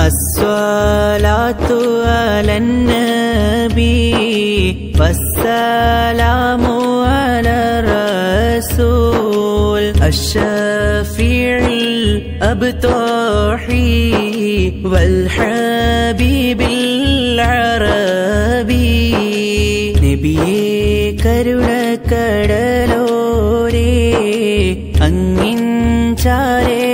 الصلاة على النبي والسلام على الرسول الشفيع الأبطحي والحبيب العربي നബിയേ കരുണക്കടലോരേ അങ്ങിൻ ചാരേ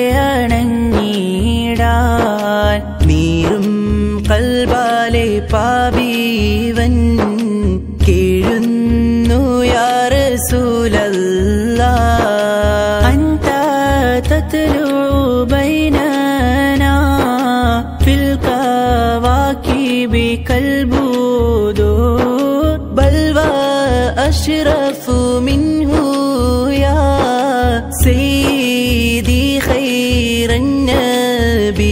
അണഞ്ഞിടാൻ നീറും കൽബാലെ പാപീവൻ കേഴുന്നു യാ റസൂലല്ലാഹ് അൻത തത്ലു ബൈനനാ ഫിൽ കവാകിബി കൽബുദൂർ ബൽവാ അഷ്റഫു മിൻഹു യാ സയ്യിദി ഖൈറൻ നബി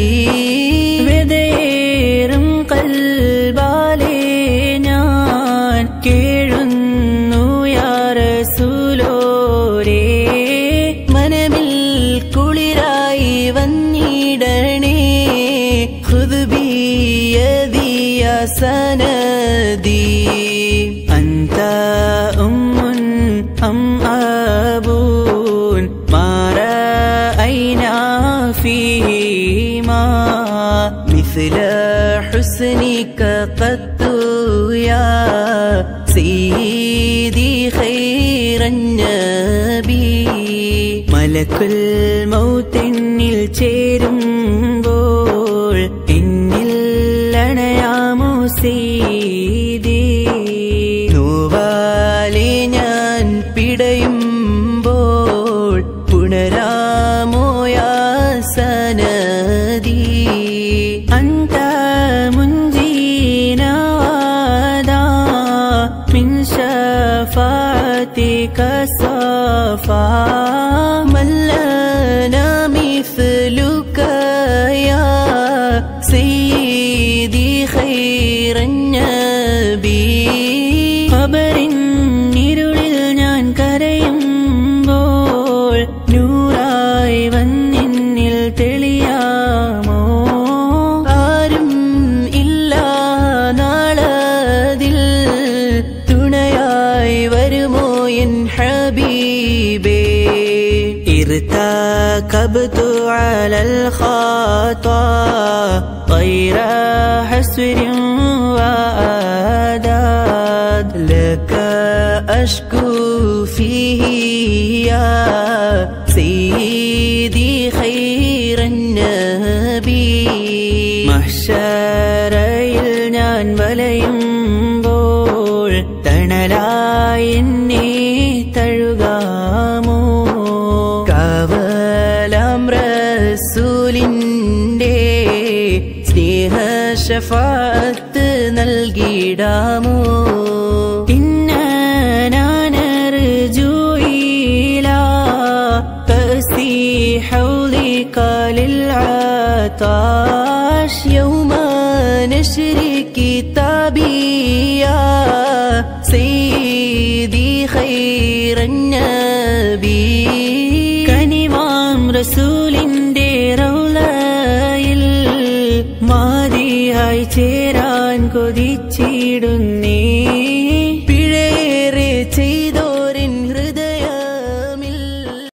വിദയേറും കൽബാലെ ഞാൻ കേഴുന്നു യാ റസൂലോരേ മനമിൽ കുളിരായി വന്നിടണേ ഖുദ് ബിയദി യാ സനദി അൻത ഉമ്മുൻ അം അബൂൻ മാ റഅയ്നാ ഫീഹിമാ മിസ്ല ഹുസ്നിക ഖത്തു യാ സയ്യിദി ഖൈറൻ നബി മലക്കുൽ മൗത്തിനിൽ ചേരുമ്പോൾ എന്നിൽ അണയാമോ സയ്യിദി നോവാലെ ഞാൻ പിടയുമ്പോൾ പുണരാമോ യാ സനദി അൻത മുൻജീനാ വാദാ മിൻ ശഫാഅതിക സഫാ മല്ലനാ മിസ്ലുക യാ സയ്യിദി ഖൈറൻ നബി ഖബറിൻ ഇരുളിൽ ഞാൻ കരയുമ്പോൾ നൂറായി വന്നിന്നിൽ തെളിയാമോ ആരും ഇല്ല നാളതിൽ തുണയായി വരുമോ എൻ ഹബീബേ ارتكبت على الخطا غير حسر وآداد لك أشكو فيه يا سيدي خير النبي محشرയിൽ ഞാൻ വലയുമ്പോൾ തണലായി എന്നെ തഴുകാമോ കാവലാം റസൂലിന്റെ സ്നേഹ ശഫാഅത്ത് നൽകിടാമോ ഇന്നനാനർജു ഇലാ കഅസി ഹൗലിക ലിൽഅതാശ് യൗമ നശ്രി കിതാബി യാ സയ്യിദി ഖൈറൻ നബി കനിവാം റസൂലിന്റെ റൗളയിൽ മാരിയായി ചേരാൻ കൊതിച്ചിടുന്നേ